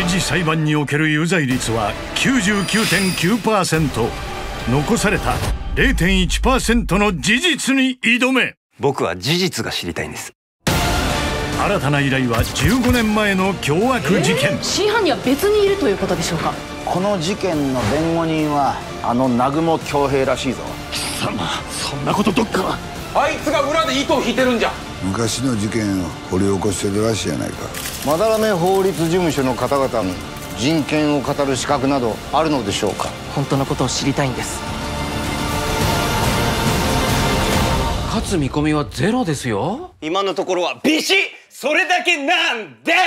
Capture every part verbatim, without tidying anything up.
刑事裁判における有罪率は きゅうじゅうきゅうてんきゅうパーセント。 残された れいてんいちパーセント の事実に挑め。 僕は事実が知りたいんです。 新たな依頼はじゅうごねんまえの凶悪事件。 真犯人は別にいるということでしょうか。 この事件の弁護人はあの南雲恭平らしいぞ。 貴様、そんなことどっか。 あいつが裏で糸を引いてるんじゃ。 昔の事件を掘り起こしてるらしいやないか。 斑目法律事務所の方々に人権を語る資格などあるのでしょうか。 本当のことを知りたいんです。 勝つ見込みはゼロですよ。 今のところはビシッ、それだけなんで。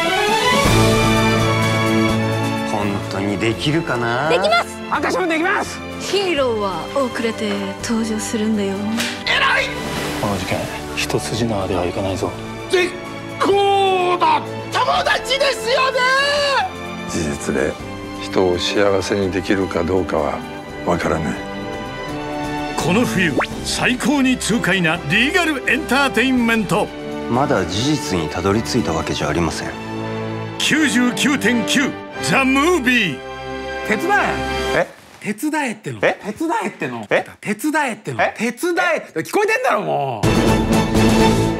本当にできるかな。 できます。 私もできます。 ヒーローは遅れて登場するんだよ。 偉い。 この事件一筋縄ではいかないぞ。 絶好だ。友達ですよね。 事実で人を幸せにできるかどうかはわからない。 この冬最高に痛快なリーガルエンターテインメント。 まだ事実にたどり着いたわけじゃありません。 きゅうじゅうきゅうてんきゅう ザ・ムービー。 手伝え。え？手伝えっての。え？手伝えっての。え？手伝えっての。手伝え。聞こえてんだろもう。